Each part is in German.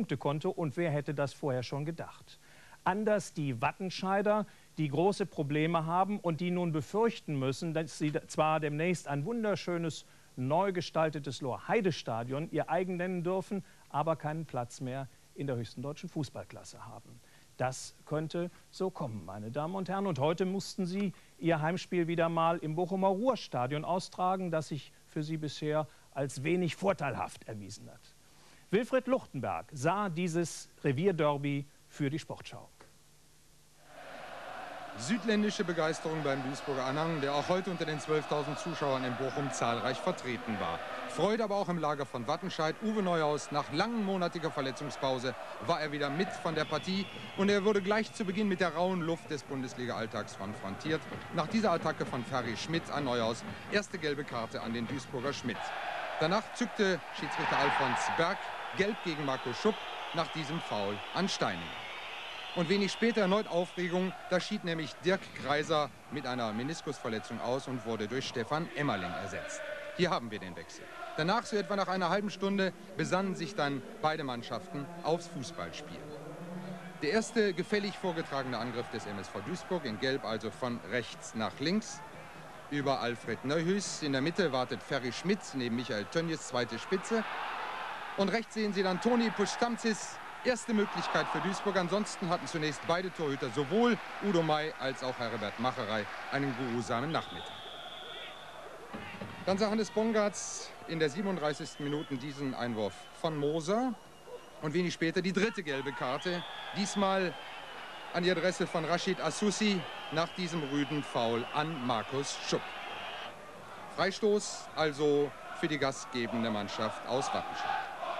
konnte. Und wer hätte das vorher schon gedacht? Anders die Wattenscheider, die große Probleme haben und die nun befürchten müssen, dass sie zwar demnächst ein wunderschönes, neu gestaltetes Lorheide-Stadion ihr eigen nennen dürfen, aber keinen Platz mehr in der höchsten deutschen Fußballklasse haben. Das könnte so kommen, meine Damen und Herren. Und heute mussten sie ihr Heimspiel wieder mal im Bochumer Ruhrstadion austragen, das sich für sie bisher als wenig vorteilhaft erwiesen hat. Wilfried Luchtenberg sah dieses Revierderby für die Sportschau. Südländische Begeisterung beim Duisburger Anhang, der auch heute unter den 12.000 Zuschauern in Bochum zahlreich vertreten war. Freude aber auch im Lager von Wattenscheid. Uwe Neuhaus, nach langmonatiger Verletzungspause, war er wieder mit von der Partie. Und er wurde gleich zu Beginn mit der rauen Luft des Bundesliga-Alltags konfrontiert. Nach dieser Attacke von Ferry Schmidt an Neuhaus, erste gelbe Karte an den Duisburger Schmidt. Danach zückte Schiedsrichter Alfons Berg gelb gegen Marco Schupp nach diesem Foul an Steininger. Und wenig später erneut Aufregung, da schied nämlich Dirk Greiser mit einer Meniskusverletzung aus und wurde durch Stefan Emmerling ersetzt. Hier haben wir den Wechsel. Danach, so etwa nach einer halben Stunde, besannen sich dann beide Mannschaften aufs Fußballspiel. Der erste gefällig vorgetragene Angriff des MSV Duisburg, in Gelb also von rechts nach links, über Alfred Neuhus. In der Mitte wartet Ferry Schmidt neben Michael Tönnies, zweite Spitze. Und rechts sehen Sie dann Toni Pusztamtzis. Erste Möglichkeit für Duisburg. Ansonsten hatten zunächst beide Torhüter, sowohl Udo May als auch Herbert Macherei, einen geruhsamen Nachmittag. Dann sah Hannes Bongartz in der 37. Minute diesen Einwurf von Moser. Und wenig später die dritte gelbe Karte. Diesmal an die Adresse von Rashid Assoussi nach diesem rüden Foul an Markus Schupp. Freistoß also für die gastgebende Mannschaft aus Wattenscheid.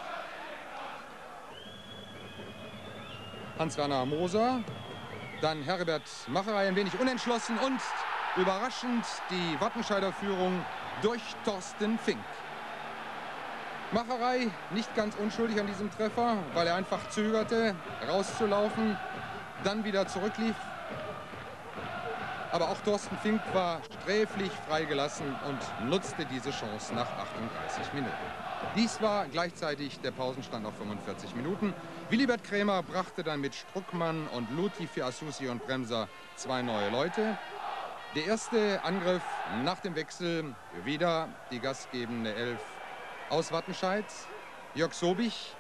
Hans-Werner Moser, dann Herbert Macherei ein wenig unentschlossen und überraschend die Wattenscheider Führung durch Thorsten Fink. Macherei nicht ganz unschuldig an diesem Treffer, weil er einfach zögerte, rauszulaufen, dann wieder zurücklief. Aber auch Thorsten Fink war sträflich freigelassen und nutzte diese Chance nach 38 Minuten. Dies war gleichzeitig der Pausenstand auf 45 Minuten. Willibert Krämer brachte dann mit Struckmann und Luthi für Assoussi und Bremser zwei neue Leute. Der erste Angriff nach dem Wechsel, wieder die gastgebende Elf aus Wattenscheid. Jörg Sobich.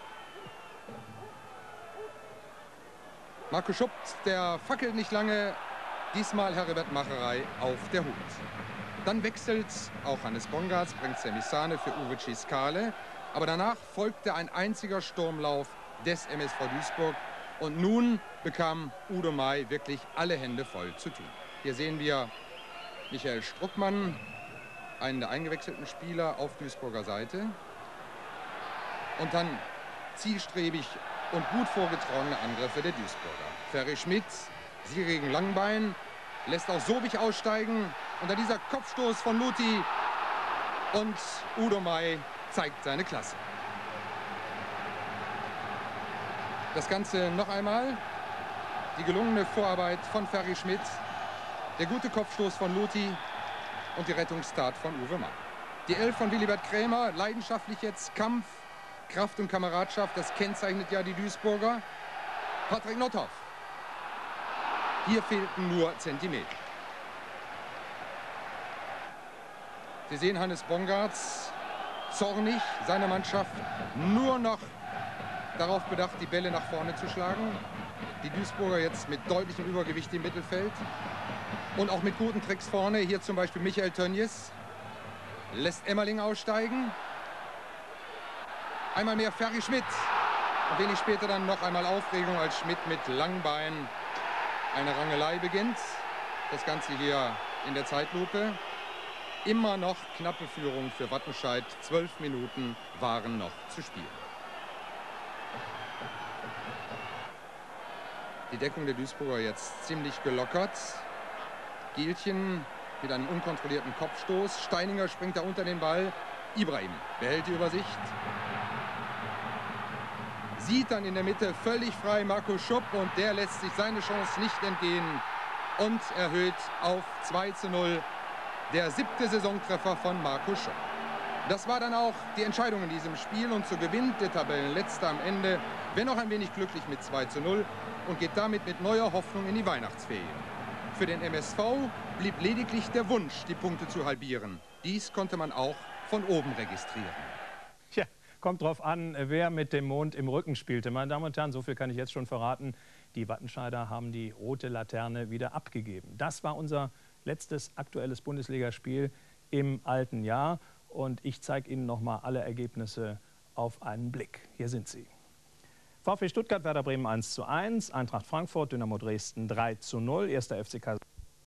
Marco Schupp, der fackelt nicht lange. Diesmal Herbert Macherei auf der Hut. Dann wechselt auch Hannes Bongartz, bringt Semisane für Uwe Ciskale. Aber danach folgte ein einziger Sturmlauf des MSV Duisburg. Und nun bekam Udo May wirklich alle Hände voll zu tun. Hier sehen wir Michael Struckmann, einen der eingewechselten Spieler auf Duisburger Seite. Und dann zielstrebig und gut vorgetragene Angriffe der Duisburger. Ferry Schmidt, sie gegen Langbein, lässt auch Sobich aussteigen. Und dann dieser Kopfstoß von Luthi. Und Udo May zeigt seine Klasse. Das Ganze noch einmal. Die gelungene Vorarbeit von Ferry Schmidt. Der gute Kopfstoß von Luthi. Und die Rettungstat von Uwe May. Die Elf von Willibert Krämer, leidenschaftlich jetzt Kampf, Kraft und Kameradschaft. Das kennzeichnet ja die Duisburger. Patrick Nothoff. Hier fehlten nur Zentimeter. Sie sehen Hannes Bongartz, zornig, seine Mannschaft nur noch darauf bedacht, die Bälle nach vorne zu schlagen. Die Duisburger jetzt mit deutlichem Übergewicht im Mittelfeld und auch mit guten Tricks vorne. Hier zum Beispiel Michael Tönnies lässt Emmerling aussteigen. Einmal mehr Ferry Schmidt. Und wenig später dann noch einmal Aufregung, als Schmidt mit Langbein eine Rangelei beginnt. Das Ganze hier in der Zeitlupe. Immer noch knappe Führung für Wattenscheid. 12 Minuten waren noch zu spielen. Die Deckung der Duisburger jetzt ziemlich gelockert. Gielchen mit einem unkontrollierten Kopfstoß. Steininger springt da unter den Ball. Ibrahim behält die Übersicht. Sieht dann in der Mitte völlig frei Marco Schupp und der lässt sich seine Chance nicht entgehen und erhöht auf 2:0. Der 7. Saisontreffer von Marco Schupp. Das war dann auch die Entscheidung in diesem Spiel und so gewinnt der Tabellenletzte am Ende wenn auch ein wenig glücklich mit 2:0 und geht damit mit neuer Hoffnung in die Weihnachtsferien. Für den MSV blieb lediglich der Wunsch, die Punkte zu halbieren. Dies konnte man auch von oben registrieren. Tja, kommt drauf an, wer mit dem Mond im Rücken spielte. Meine Damen und Herren, so viel kann ich jetzt schon verraten. Die Wattenscheider haben die rote Laterne wieder abgegeben. Das war unser letztes aktuelles Bundesligaspiel im alten Jahr. Und ich zeige Ihnen noch mal alle Ergebnisse auf einen Blick. Hier sind sie. VfB Stuttgart, Werder Bremen 1:1, Eintracht Frankfurt, Dynamo Dresden 3:0, 1. FCK